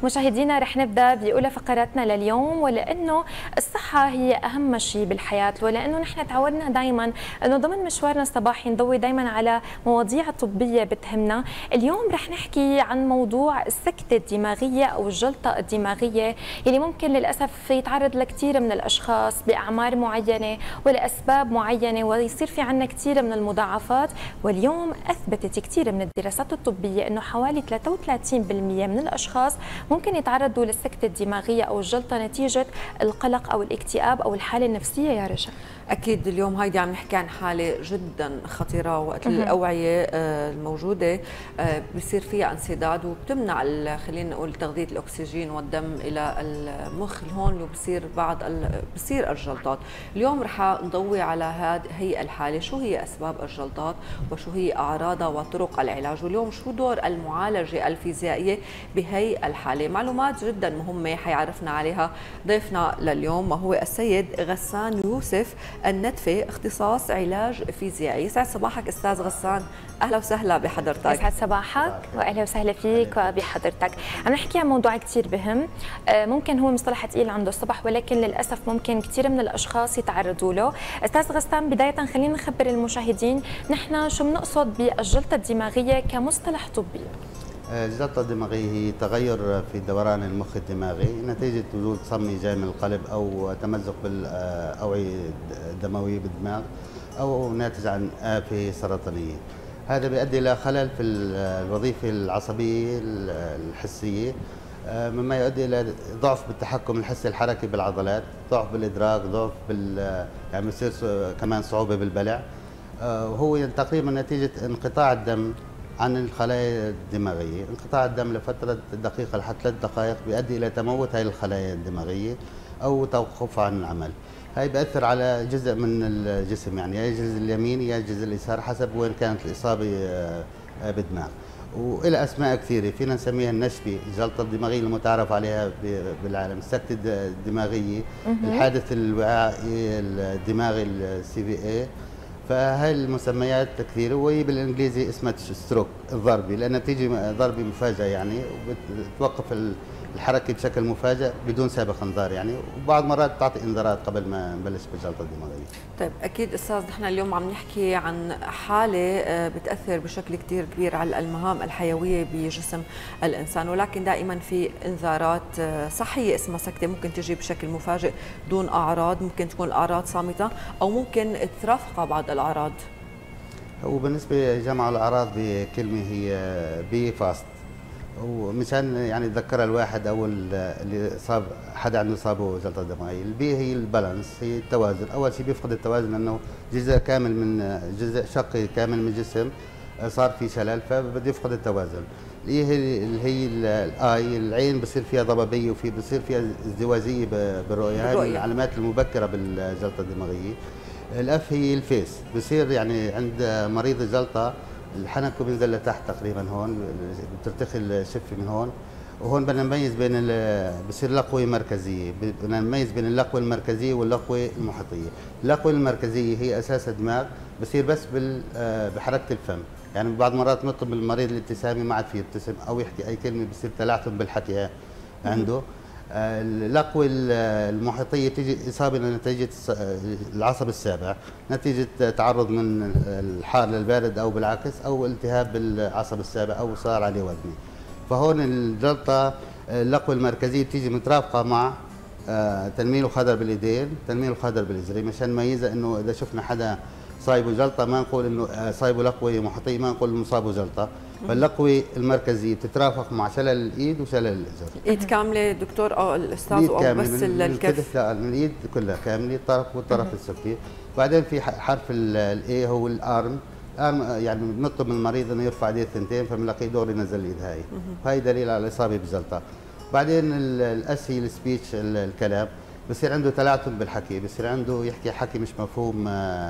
مشاهدينا رح نبدا باولى فقراتنا لليوم، ولانه الصحه هي اهم شيء بالحياه، ولانه نحن تعودنا دائما انه ضمن مشوارنا الصباحي نضوي دائما على مواضيع طبيه بتهمنا. اليوم رح نحكي عن موضوع السكته الدماغيه او الجلطه الدماغيه يلي ممكن للاسف يتعرض لكثير من الاشخاص باعمار معينه ولاسباب معينه، ويصير في عندنا كثير من المضاعفات. واليوم اثبتت كثير من الدراسات الطبيه انه حوالي 33% من الاشخاص ممكن يتعرضوا للسكتة الدماغية أو الجلطة نتيجة القلق أو الاكتئاب أو الحالة النفسية يا رجا. أكيد اليوم هيدي عم نحكي عن حالة جدا خطيرة، وقت الأوعية الموجودة بصير فيها انسداد وبتمنع خلينا نقول تغذية الأكسجين والدم إلى المخ، هون بصير بصير الجلطات. اليوم رح نضوي على هي الحالة، شو هي أسباب الجلطات وشو هي أعراضها وطرق العلاج، واليوم شو دور المعالجة الفيزيائية بهي الحالة. معلومات جدا مهمة حيعرفنا عليها ضيفنا لليوم، وهو السيد غسان يوسف الندفي، اختصاص علاج فيزيائي. يسعد صباحك استاذ غسان، اهلا وسهلا بحضرتك. يسعد صباحك واهلا وسهلا فيك وبحضرتك. عم نحكي عن موضوع كثير بهم، ممكن هو مصطلح ثقيل عنده الصبح، ولكن للاسف ممكن كثير من الاشخاص يتعرضوا له. استاذ غسان، بدايه خلينا نخبر المشاهدين نحن شو بنقصد بالجلطه الدماغيه كمصطلح طبي. الجلطة الدماغية هي تغير في دوران المخ الدماغي نتيجة وجود صمي جاي من القلب أو تمزق بالأوعية الدموية بالدماغ أو ناتج عن آفة سرطانية. هذا بيؤدي إلى خلل في الوظيفة العصبية الحسية، مما يؤدي إلى ضعف بالتحكم الحسي الحركي بالعضلات، ضعف بالإدراك، ضعف يعني بصير كمان صعوبة بالبلع، وهو تقريبا نتيجة انقطاع الدم عن الخلايا الدماغية. انقطاع الدم لفترة دقيقة لحد 3 دقائق بيؤدي إلى تموت هاي الخلايا الدماغية أو توقفها عن العمل. هاي بيأثر على جزء من الجسم، يعني يا الجزء اليميني يا الجزء اليسار حسب وين كانت الإصابة بالدماغ. وإلى أسماء كثيرة، فينا نسميها النشبة، الجلطة الدماغية المتعارف عليها بالعالم، السكتة الدماغية، الحادث الوعائي الدماغي CVA. فهاي المسميات كثيره، وهي بالانجليزي اسمها ستروك الضربي، لانها بتيجي ضربه مفاجئه يعني، وبتوقف الحركه بشكل مفاجئ بدون سابق انذار يعني، وبعض مرات بتعطي انذارات قبل ما نبلش بالجلطه الدماغيه. طيب اكيد استاذ، نحن اليوم عم نحكي عن حاله بتاثر بشكل كثير كبير على المهام الحيويه بجسم الانسان، ولكن دائما في انذارات صحيه اسمها سكته، ممكن تجي بشكل مفاجئ دون اعراض، ممكن تكون الاعراض صامته او ممكن ترافقها بعض الاعراض. وبالنسبه لجمع الاعراض بكلمه هي بي فاست، ومشان يعني يتذكرها الواحد او اللي صاب حدا عنده اصابه جلطه دماغيه. البي هي البالانس، هي التوازن. اول شيء بيفقد التوازن لانه جزء كامل من جزء شقي كامل من الجسم صار في شلل، فبده يفقد التوازن. اللي هي الاي، العين بصير فيها ضبابيه وفي بصير فيها ازدواجيه بالرؤيه، هاي العلامات المبكره بالجلطه الدماغيه. الاف هي الفيس، بصير يعني عند مريض الجلطه الحنك بينزل لتحت تقريبا، هون بترتخي الشفه من هون، وهون بدنا نميز بين بصير لقوه مركزيه، بدنا نميز بين اللقوه المركزيه واللقوه المحيطيه. اللقوه المركزيه هي اساس الدماغ، بصير بس بحركه الفم، يعني بعض مرات نطلب المريض الابتسامه ما عاد فيه يبتسم او يحكي اي كلمه، بصير تلعثم بالحكي عنده. اللقوه المحيطيه تيجي اصابه نتيجه العصب السابع، نتيجه تعرض من الحار للبارد او بالعكس، او التهاب بالعصب السابع او صار عليه وزني. فهون الجلطه اللقوه المركزيه بتيجي مترافقه مع تنميل وخدر بالايدين، تنميل وخدر بالاجري، مشان نميزها انه اذا شفنا حدا صايبه جلطه ما نقول انه صايبه لقوه محيطيه، ما نقول انه صابه جلطه. فاللقوه المركزيه بتترافق مع شلل الايد وشلل الاجر. الايد كامله دكتور او الاستاذ او بس الكف؟ لا، من الايد كلها كامله، الطرف والطرف السفلي. بعدين في حرف الاي هو الارم، يعني بنطلب من المريض انه يرفع ايديه الثنتين، فبنلاقيه دغري نزل الايد هاي دليل على الاصابه بالجلطه. بعدين الاس هي السبيتش، الكلام، بصير عنده تلعثم بالحكي، بصير عنده يحكي حكي مش مفهوم،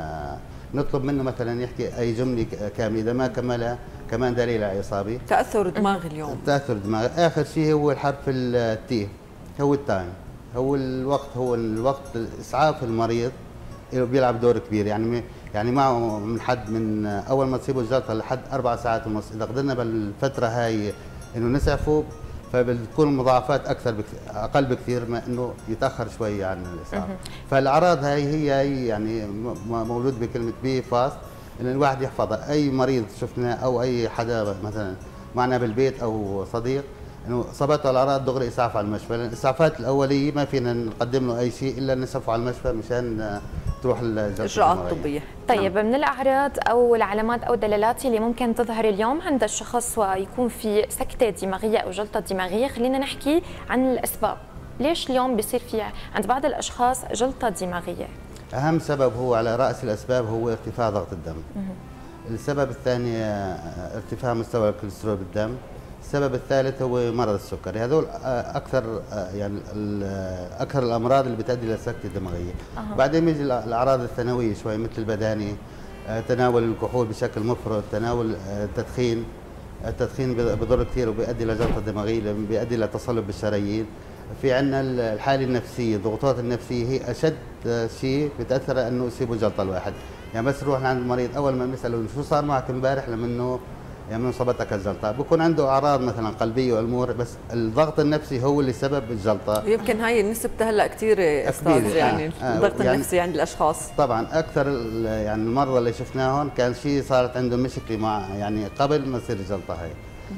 نطلب منه مثلا يحكي اي جمله كامله، اذا ما كملها كمان دليل على اصابه. تاثر دماغ اليوم، تاثر دماغ. اخر شيء هو الحرف التي، هو التايم، هو الوقت اسعاف المريض بيلعب دور كبير، يعني معه من حد من اول ما تصيبه الجلطه لحد 4 ساعات ونص، اذا قدرنا بالفتره هاي انه نسعفه فبتكون المضاعفات اكثر اقل بكثير ما انه يتاخر شوي عن الاصابه. فالاعراض هي يعني موجود بكلمه بي فاست، ان الواحد يحفظها. اي مريض شفناه او اي حدا مثلا معنا بالبيت او صديق انه صابته الاعراض دغري اسعاف على المشفى، لان الاسعافات الاوليه ما فينا نقدم له اي شيء الا نسعفه على المشفى مشان تروح الاجراءات الطبيه. طيب من الاعراض او العلامات او الدلالات اللي ممكن تظهر اليوم عند الشخص ويكون في سكته دماغيه او جلطه دماغيه، خلينا نحكي عن الاسباب. ليش اليوم بيصير في عند بعض الاشخاص جلطه دماغيه؟ اهم سبب هو على راس الاسباب هو ارتفاع ضغط الدم. السبب الثاني ارتفاع مستوى الكوليسترول بالدم. السبب الثالث هو مرض السكري. هذول اكثر يعني اكثر الامراض اللي بتؤدي الى السكته الدماغيه. بعدين بيجي الاعراض الثانويه شوي مثل البداني، تناول الكحول بشكل مفرط، تناول التدخين. التدخين بضر كثير وبيؤدي الى جلطه دماغيه، بيؤدي الى تصلب بالشرايين. في عندنا الحاله النفسيه، الضغوطات النفسيه هي اشد شيء بتاثر انه يصيبه جلطه الواحد. يعني بس نروح لعند المريض اول ما بنساله شو صار معك امبارح لما انه يعني من صابتك الجلطه، بكون عنده اعراض مثلا قلبيه والامور، بس الضغط النفسي هو اللي سبب الجلطه. يمكن هاي نسبتها هلا كثير استاذ، يعني الضغط يعني النفسي عند الاشخاص. طبعا اكثر يعني المرضى اللي شفناهم كان شيء صارت عندهم مشكله مع يعني قبل ما تصير الجلطه هاي.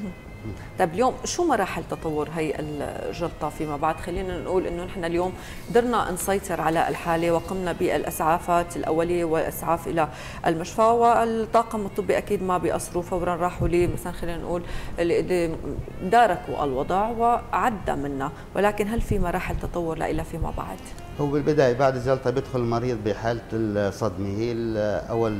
طيب اليوم شو مراحل تطور هي الجلطة فيما بعد؟ خلينا نقول انه نحن اليوم قدرنا نسيطر على الحالة وقمنا بالاسعافات الاولية والاسعاف الى المشفى، والطاقم الطبي اكيد ما بيقصروا، فورا راحوا لي مثلا خلينا نقول اللي داركوا الوضع وعدى منا، ولكن هل في مراحل تطور لها فيما بعد؟ هو بالبداية بعد الجلطة بيدخل المريض بحالة الصدمة، هي أول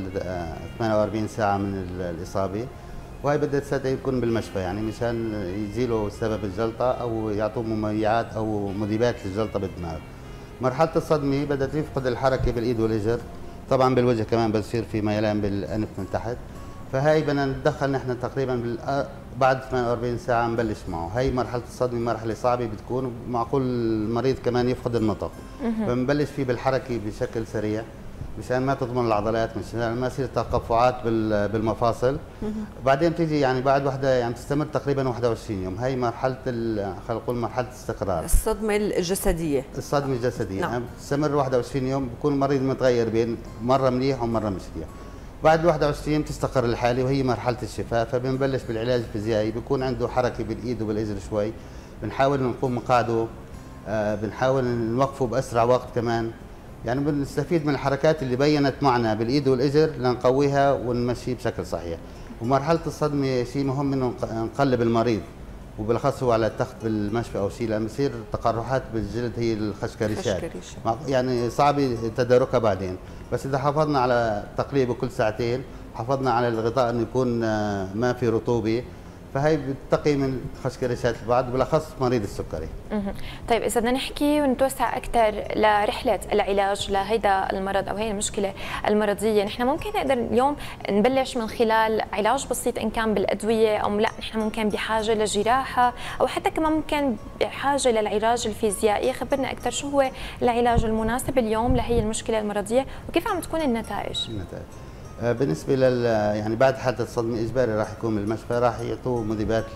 48 ساعة من الإصابة، وهي بدها تستدعي يكون بالمشفى يعني مشان يزيلوا سبب الجلطة أو يعطوه مميعات أو مذيبات للجلطة بالدماغ. مرحلة الصدمة بدها يفقد الحركة بالإيد والرجل، طبعا بالوجه كمان بصير في ميلان بالأنف من تحت، فهي بدنا نتدخل نحن تقريبا بعد 48 ساعة نبلش معه. هي مرحلة الصدمة مرحلة صعبة بتكون، معقول المريض كمان يفقد النطق، فبنبلش فيه بالحركة بشكل سريع مشان ما تضمن العضلات، مشان ما يصير تقفعات بالمفاصل. بعدين تيجي يعني بعد وحده يعني تستمر تقريبا 21 يوم، هي مرحله خلينا نقول مرحله استقرار. الصدمه الجسديه. الصدمه الجسديه نعم. يعني بتستمر 21 يوم، بكون المريض متغير بين مره مليح ومره مش مليح. بعد 21 يوم تستقر الحاله وهي مرحله الشفاء، فبنبلش بالعلاج الفيزيائي، بيكون عنده حركه بالايد وبالاجر شوي، بنحاول نقوم مقعده، بنحاول نوقفه باسرع وقت كمان، يعني بنستفيد من الحركات اللي بينت معنا بالايد والاجر لنقويها ونمشيه بشكل صحيح. ومرحله الصدمه شيء مهم انه نقلب المريض، وبالاخص هو على التخت بالمشفى او شيء، لما بصير تقرحات بالجلد هي الخشكريشات يعني صعب تداركها بعدين، بس اذا حافظنا على تقليبه كل ساعتين، حافظنا على الغطاء انه يكون ما في رطوبه، فهي بتقي من خشكريشات البعض بالاخص مريض السكري. طيب اذا بدنا نحكي ونتوسع اكثر لرحله العلاج لهيدا المرض او هي المشكله المرضيه، نحن ممكن نقدر اليوم نبلش من خلال علاج بسيط ان كان بالادويه، او لا نحن ممكن بحاجه لجراحه، او حتى كمان ممكن بحاجه للعلاج الفيزيائي. خبرنا اكثر شو هو العلاج المناسب اليوم لهي المشكله المرضيه وكيف عم تكون النتائج؟ بالنسبه يعني بعد حاله الصدمه اجباري راح يكون بالمشفى، راح يعطوه مذيبات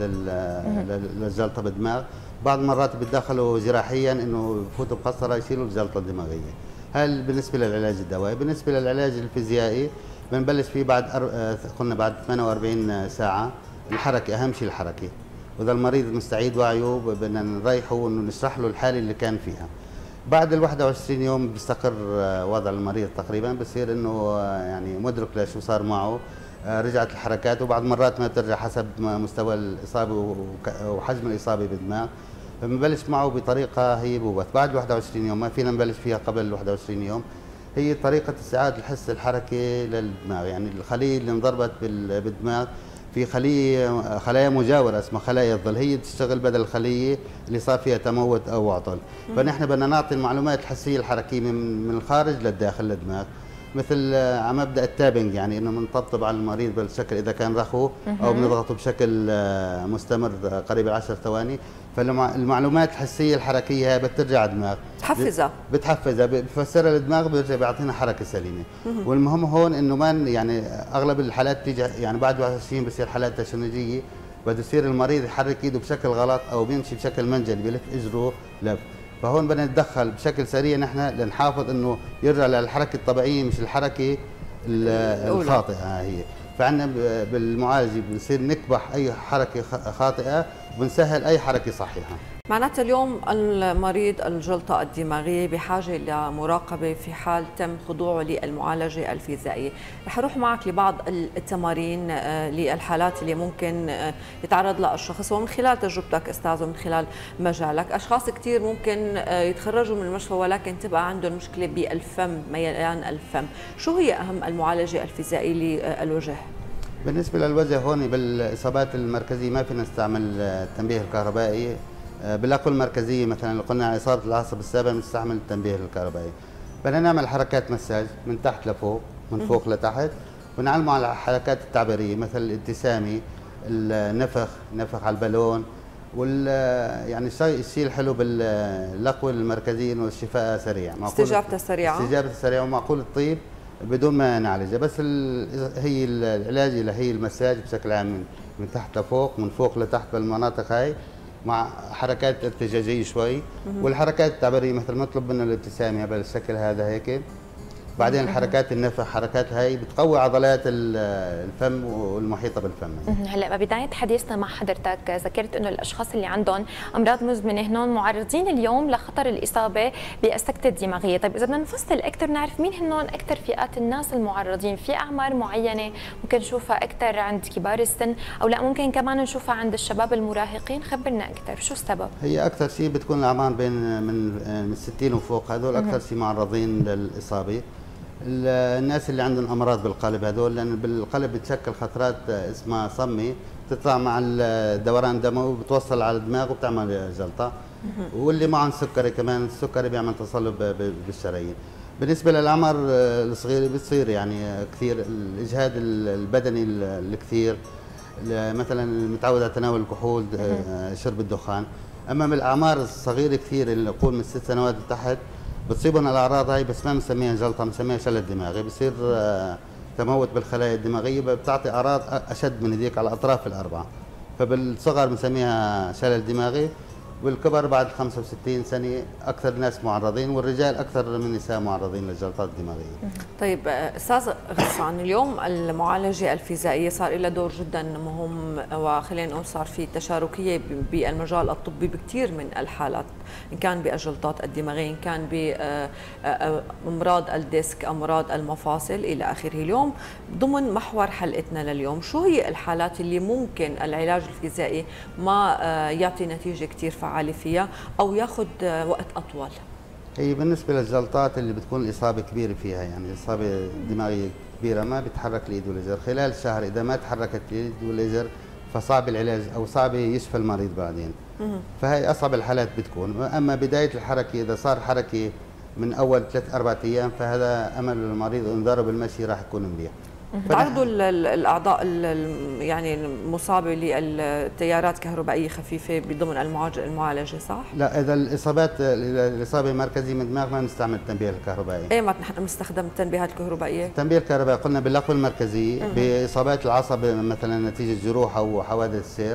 للجلطه بالدماغ. بعض المرات بيتدخلوا جراحيا انه بفوتوا بقسطره يشيلوا الجلطه الدماغيه. هل بالنسبه للعلاج الدوائي. بالنسبه للعلاج الفيزيائي بنبلش فيه بعد قلنا بعد 48 ساعه. الحركه اهم شيء الحركه، واذا المريض مستعيد وعيه بدنا نريحه وانه نشرح له الحاله اللي كان فيها. بعد ال 21 يوم بيستقر وضع المريض تقريبا، بصير انه يعني مدرك لشو صار معه، رجعت الحركات، وبعض مرات ما بترجع حسب مستوى الاصابه وحجم الاصابه بالدماغ، فبنبلش معه بطريقه هي بوبث بعد 21 يوم، ما فينا نبلش فيها قبل 21 يوم. هي طريقه استعاده الحس الحركه للدماغ، يعني الخليه اللي انضربت بالدماغ في خلايا مجاورة اسمها خلايا الظل، هي تشتغل بدل الخلية اللي صار فيها تموت أو عطل. فنحن بدنا نعطي المعلومات الحسية الحركية من الخارج للداخل للدماغ، مثل على مبدأ التابنج، يعني انه بنطبطب على المريض بالشكل اذا كان رخو، او بنضغطه بشكل مستمر قريب 10 ثواني، فالمعلومات الحسيه الحركيه هي بترجع على الدماغ، بتحفزها بفسرها للدماغ، بيرجع بيعطينا حركه سليمه. والمهم هون انه ما يعني اغلب الحالات تيجي يعني بعد 21 بصير حالات تشنجيه، بده يصير المريض يحرك ايده بشكل غلط او بيمشي بشكل منجلي بيلف اجره لف. فهون بدنا نتدخل بشكل سريع نحن لنحافظ انه يرجع للحركه الطبيعيه مش الحركه الخاطئه هي. فعندنا بالمعالجه بنصير نكبح اي حركه خاطئه وبنسهل اي حركه صحيحه. معناتها اليوم المريض الجلطة الدماغية بحاجة لمراقبة في حال تم خضوعه للمعالجة الفيزيائية. رح أروح معك لبعض التمارين للحالات اللي ممكن يتعرض لها الشخص، ومن خلال تجربتك أستاذ ومن خلال مجالك أشخاص كثير ممكن يتخرجوا من المشفى ولكن تبقى عندهم مشكلة بالفم، ميلان الفم. شو هي أهم المعالجة الفيزيائية للوجه؟ بالنسبة للوجه هون بالإصابات المركزية ما فينا نستعمل التنبيه الكهربائي. بالاقوى المركزيه مثلا لو قلنا اصابه العصب السابع بنستعمل التنبيه الكهربائي. بدنا نعمل حركات مساج من تحت لفوق، من فوق لتحت، ونعلمه على الحركات التعبيريه مثل الابتسامه، النفخ، نفخ على البالون، يعني الشيء الحلو بالاقوى المركزيه انه الشفاء سريع، استجابته سريعه، استجابته سريعه ومعقول الطيب بدون ما نعالجها. بس هي العلاج اللي هي المساج بشكل عام من تحت لفوق، من فوق لتحت بالمناطق هاي، مع حركات ارتجاجيه شوي، والحركات التعبيريه مثل ما نطلب منه الابتسامه بالشكل هذا هيك. بعدين الحركات النفخ، حركات هاي بتقوي عضلات الفم والمحيطه بالفم. هلا ببدايه حديثنا مع حضرتك ذكرت انه الاشخاص اللي عندهم امراض مزمنه هنن معرضين اليوم لخطر الاصابه بالسكته الدماغيه. طيب اذا بدنا نفصل اكثر نعرف مين هنن اكثر فئات الناس المعرضين؟ في اعمار معينه ممكن نشوفها اكثر عند كبار السن او لا ممكن كمان نشوفها عند الشباب المراهقين؟ خبرنا اكثر شو السبب؟ هي اكثر شيء بتكون الاعمار بين من 60 وفوق، هذول اكثر شيء معرضين للاصابه. الناس اللي عندهم امراض بالقلب هذول، لان بالقلب بتشكل خطرات اسمها صمي بتطلع مع الدوران الدموي وبتوصل على الدماغ وبتعمل جلطه. واللي معهم سكري كمان، السكري بيعمل تصلب بالشرايين. بالنسبه للاعمار الصغيره بتصير يعني كثير الاجهاد البدني الكثير، مثلا المتعود على تناول الكحول، شرب الدخان. اما بالاعمار الصغيره كثير اللي نقول من 6 سنوات وتحت بتصيبهم الاعراض هاي، بس ما بنسميها جلطه، بنسميها شلل دماغي. بصير تموت بالخلايا الدماغيه، بتعطي اعراض اشد من هذيك على الاطراف الاربعه. فبالصغر بنسميها شلل دماغي، والكبر بعد 65 سنه اكثر الناس معرضين، والرجال اكثر من النساء معرضين للجلطات الدماغيه. طيب استاذ غسان، اليوم المعالجه الفيزيائيه صار لها دور جدا مهم، وخلينا نقول صار في تشاركيه بالمجال الطبي بكثير من الحالات، ان كان بالجلطات الدماغيه، ان كان بامراض الديسك، امراض المفاصل الى اخره. اليوم ضمن محور حلقتنا لليوم، شو هي الحالات اللي ممكن العلاج الفيزيائي ما يعطي نتيجه كثير فعالة فيها أو ياخذ وقت أطول؟ هي بالنسبة للجلطات اللي بتكون الإصابة كبيرة فيها، يعني إصابة دماغية كبيرة ما بيتحرك الإيد والإجر خلال شهر، إذا ما تحركت الإيد والإجر فصعب العلاج أو صعب يشفى المريض بعدين. فهي أصعب الحالات بتكون. أما بداية الحركة إذا صار حركة من أول 3-4 أيام فهذا أمل المريض وإنذاره بالمشي راح يكون منيح. تعرضوا الاعضاء يعني المصابه للتيارات الكهربائيه خفيفه بضمن المعالجه، صح؟ لا، اذا الاصابه مركزيه من الدماغ ما بنستعمل التنبيه الكهربائي. ايه ما نحن بنستخدم التنبيهات الكهربائيه؟ التنبيه الكهربائي قلنا بالاقوى المركزيه، باصابات العصب مثلا نتيجه جروح او حوادث سير،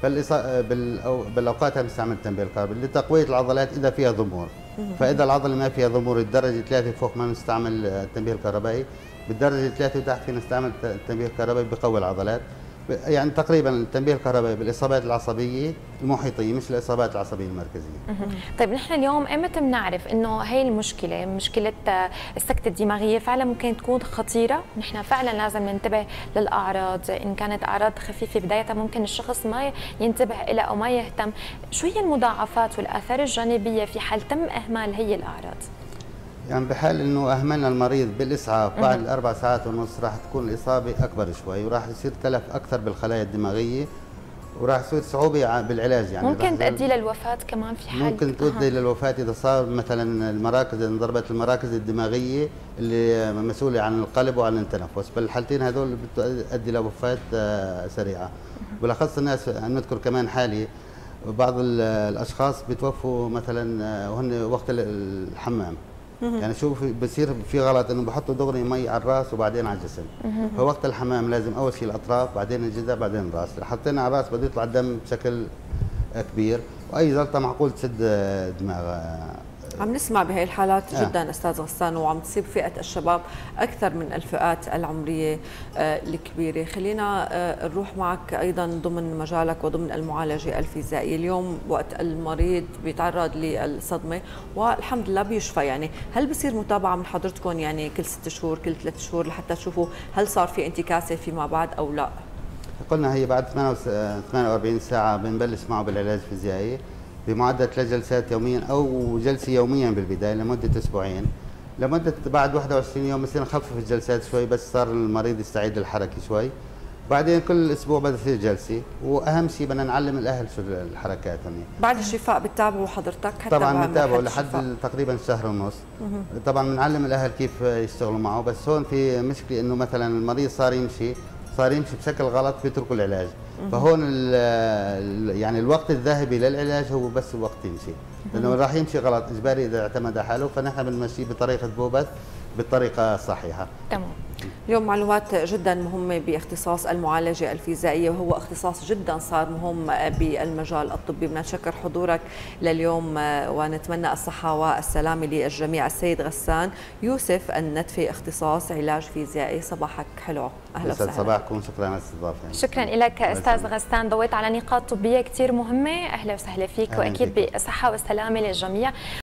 بالاوقات بنستعمل التنبيه الكهربائي لتقويه العضلات اذا فيها ضمور. فاذا العضله ما فيها ضمور الدرجه 3 فوق ما نستعمل التنبيه الكهربائي، بالدرجه 3 وتحت فينا نستعمل التنبيه الكهربائي بقوي العضلات. يعني تقريبا التنبيه الكهربائي بالاصابات العصبيه المحيطيه مش الاصابات العصبيه المركزيه. طيب نحن اليوم ايمتى بنعرف انه هي المشكله، مشكله السكته الدماغيه فعلا ممكن تكون خطيره؟ نحن فعلا لازم ننتبه للاعراض، ان كانت اعراض خفيفه بدايتها ممكن الشخص ما ينتبه لها او ما يهتم. شو هي المضاعفات والاثار الجانبيه في حال تم اهمال هي الاعراض؟ يعني بحال انه اهملنا المريض بالاسعاف بعد 4 ساعات ونص راح تكون الاصابه اكبر شوي، وراح يصير تلف اكثر بالخلايا الدماغيه، وراح يصير صعوبه بالعلاج. يعني ممكن تؤدي للوفاه كمان في حال، ممكن تؤدي للوفاه اذا صار مثلا المراكز، انضربت المراكز الدماغيه اللي مسؤوله عن القلب وعن التنفس. بالحالتين هذول بتؤدي لوفاه سريعه. بالاخص الناس نذكر كمان حالي بعض الاشخاص بتوفوا مثلا وهن وقت الحمام، يعني شوف بصير في غلط انه بحطوا دغري مي على الراس وبعدين على الجسم. فوقت الحمام لازم اول شيء الاطراف، بعدين الجذع، بعدين الراس. حطينا على الراس بده يطلع الدم بشكل كبير، واي جلطه معقول تسد دماغ. عم نسمع بهي الحالات جدا استاذ غسان، وعم تصيب فئه الشباب اكثر من الفئات العمريه الكبيره. خلينا نروح معك ايضا ضمن مجالك وضمن المعالجه الفيزيائيه. اليوم وقت المريض بيتعرض للصدمه والحمد لله بيشفى، يعني هل بصير متابعه من حضرتكم يعني كل 6 شهور كل 3 شهور لحتى تشوفوا هل صار في انتكاسه فيما بعد او لا؟ قلنا هي بعد 48 ساعه بنبلش معه بالعلاج الفيزيائي بمعدل 3 جلسات يوميا او جلسه يوميا بالبدايه لمده اسبوعين. لمده بعد 21 يوم بصير نخفف الجلسات شوي، بس صار المريض يستعيد الحركه شوي. بعدين كل اسبوع بدها تصير جلسه، واهم شيء بدنا نعلم الاهل شو الحركات هني. بعد الشفاء بتتابعوا حضرتك؟ طبعا بنتابعه لحد تقريبا شهر ونص. طبعا بنعلم الاهل كيف يشتغلوا معه، بس هون في مشكله انه مثلا المريض صار يمشي بشكل غلط بيتركوا العلاج. فهون يعني الوقت الذهبي للعلاج هو بس الوقت يمشي، لانه راح يمشي غلط اجباري اذا اعتمد على حاله، فنحن بنمشيه بطريقه بوبت بالطريقه الصحيحه. تمام. اليوم معلومات جدا مهمة باختصاص المعالجة الفيزيائية، وهو اختصاص جدا صار مهم بالمجال الطبي. بدنا نشكر حضورك لليوم ونتمنى الصحة والسلامة للجميع. السيد غسان يوسف الندفي، اختصاص علاج فيزيائي. صباحك حلو، اهلا وسهلا. صباحكم، شكرا على الاستضافة. شكرا لك استاذ غسان، ضويت على نقاط طبية كثير مهمة. اهلا وسهلا فيك، واكيد بالصحة والسلامة للجميع.